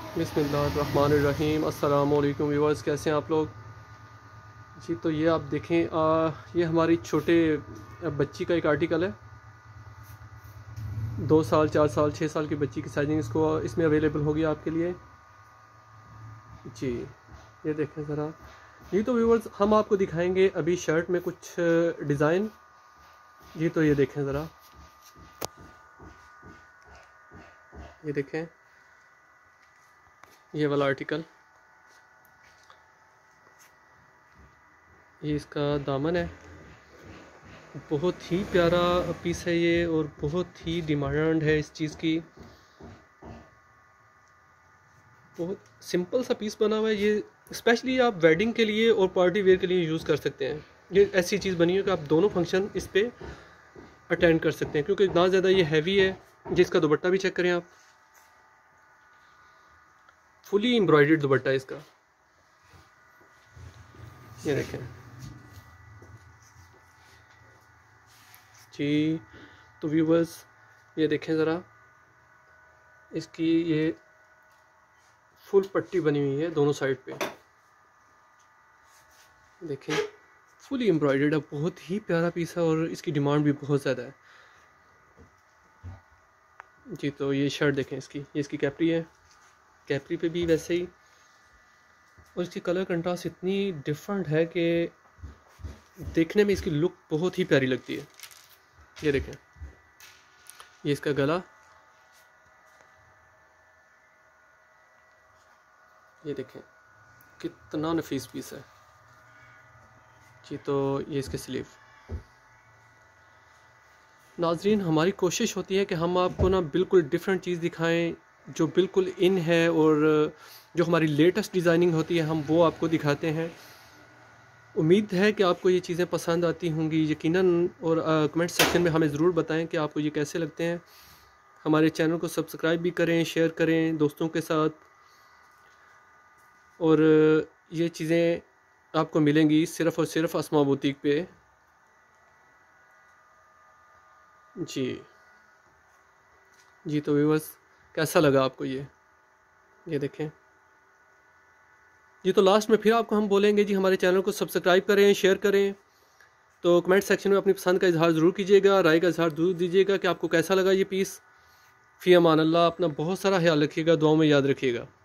बिस्मिल्लाहिर्रहमानिर्रहीम। अस्सलाम वालेकुम व्यूअर्स, कैसे हैं आप लोग जी। तो ये आप देखें, ये हमारी छोटे बच्ची का एक आर्टिकल है। 2 साल 4 साल 6 साल की बच्ची की साइजिंग इसमें अवेलेबल होगी आपके लिए जी। ये देखें ज़रा। जी तो व्यूअर्स, हम आपको दिखाएंगे अभी शर्ट में कुछ डिज़ाइन जी। तो ये देखें ज़रा, ये देखें, ये वाला आर्टिकल, ये इसका दामन है। बहुत ही प्यारा पीस है ये और बहुत ही डिमांड है इस चीज़ की। बहुत सिंपल सा पीस बना हुआ है ये। स्पेशली आप वेडिंग के लिए और पार्टी वेयर के लिए यूज़ कर सकते हैं। ये ऐसी चीज़ बनी है कि आप दोनों फंक्शन इस पे अटेंड कर सकते हैं, क्योंकि ना ज़्यादा ये हैवी है। जिसका दुपट्टा भी चेक करें आप, फुली एम्ब्रॉयडर्ड दुपट्टा है इसका। ये देखें जी। तो व्यूवर्स, ये देखें ज़रा, इसकी ये फुल पट्टी बनी हुई है दोनों साइड पे। देखें, फुली एम्ब्रॉयडर्ड है। बहुत ही प्यारा पीस है और इसकी डिमांड भी बहुत ज़्यादा है जी। तो ये शर्ट देखें इसकी, ये इसकी कैपरी है। कैपरी पे भी वैसे ही, और इसकी कलर कंट्रास्ट इतनी डिफरेंट है कि देखने में इसकी लुक बहुत ही प्यारी लगती है। ये देखें, ये इसका गला, ये देखें कितना नफीस पीस है जी। तो ये इसके स्लीव। नाजरीन, हमारी कोशिश होती है कि हम आपको ना बिल्कुल डिफरेंट चीज़ दिखाएं जो बिल्कुल इन है, और जो हमारी लेटेस्ट डिज़ाइनिंग होती है हम वो आपको दिखाते हैं। उम्मीद है कि आपको ये चीज़ें पसंद आती होंगी यकीनन, और कमेंट सेक्शन में हमें ज़रूर बताएं कि आपको ये कैसे लगते हैं। हमारे चैनल को सब्सक्राइब भी करें, शेयर करें दोस्तों के साथ, और ये चीज़ें आपको मिलेंगी सिर्फ़ और सिर्फ अस्मा बुटीक पे जी। जी तो व्यूअर्स, कैसा लगा आपको ये देखें जी। तो लास्ट में फिर आपको हम बोलेंगे जी, हमारे चैनल को सब्सक्राइब करें, शेयर करें। तो कमेंट सेक्शन में अपनी पसंद का इजहार ज़रूर कीजिएगा, राय का इजहार ज़रूर दीजिएगा कि आपको कैसा लगा ये पीस। फ़ी अमान अल्लाह। अपना बहुत सारा ख्याल रखिएगा, दुआओं में याद रखिएगा।